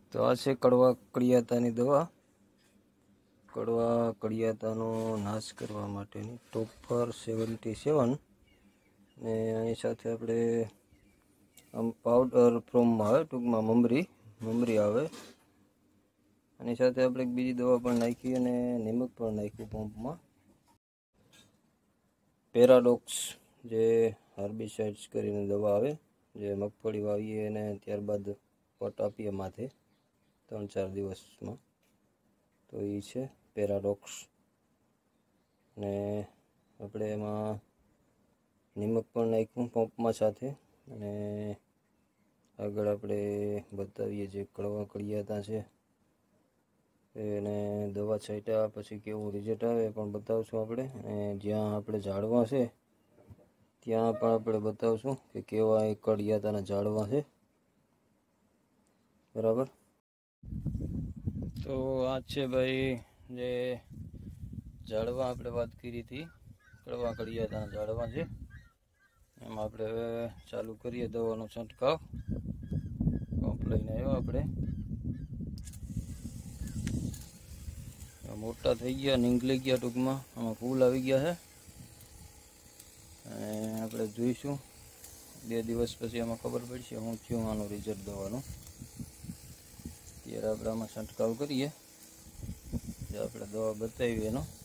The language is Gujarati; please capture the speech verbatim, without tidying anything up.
તો આ છે કડવા કડિયાતાની દવા. કડવા કડિયાતાનો નાશ કરવા માટેની ટોપર સેવન્ટી સેવન ને એની સાથે આપણે આમ પાવડર ફોર્મમાં આવે, ટૂંકમાં મમરી મમરી આવે. એની સાથે આપણે એક બીજી દવા પણ નાખી અને નિમક પણ નાખ્યું પંપમાં. પેરાડોક્સ જે હાર્બિસાઇડ્સ કરીને દવા આવે, જે મગફળી વાવીએ અને ત્યારબાદ પટ આપીએ માથે ત્રણ ચાર દિવસમાં, તો એ છે પેરાડોક્સ. ને આપણે એમાં નિમક પણ નાખ્યું પંપમાં સાથે. અને આગળ આપણે બતાવીએ જે કડવા કડિયાતા છે એને દવા છાંટ્યા પછી કેવું રિઝલ્ટ આવે એ પણ બતાવશું આપણે. અને જ્યાં આપણે ઝાડવા છે ત્યાં પણ આપણે બતાવશું કે કેવા એ કડિયાતાના ઝાડવા છે. બરાબર. તો આ છે ભાઈ જે ઝાડવા આપણે વાત કરી હતી, કડવા કડિયાતાના ઝાડવા છે. એમાં આપણે હવે ચાલુ કરીએ દવાનો છંટકાવ. પંપ લઈને આવ્યો આપણે. મોટા થઈ ગયા, નીકળી ગયા, ટૂંકમાં આમાં ફૂલ આવી ગયા છે. અને આપણે જોઈશું બે દિવસ પછી આમાં ખબર પડશે હું થયું આનું રિઝલ્ટ દવાનું. ત્યારે આપણે આમાં છંટકાવ કરીએ જે આપણે દવા બતાવી એનો.